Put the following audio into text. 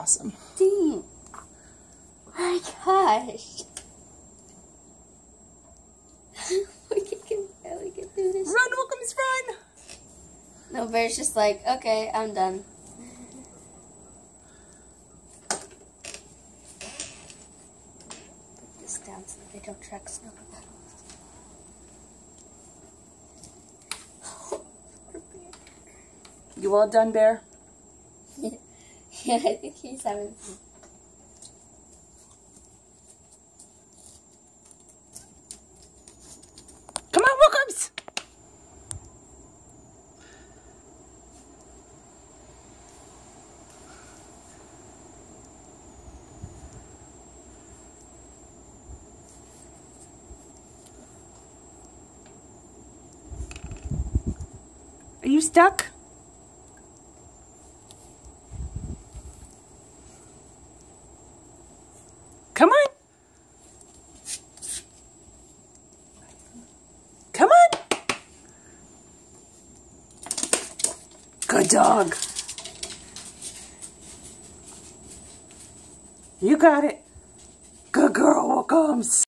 awesome. Dang. Oh my gosh. We can barely get through this. Run, Wilkins, run! No, Bear's just like, okay, I'm done. Put this down so that they don't track snow. You all done, Bear? Yeah, I think he's having some. Come on, Wilkins! Are you stuck? Come on. Come on. Good dog. You got it. Good girl, Wilkins.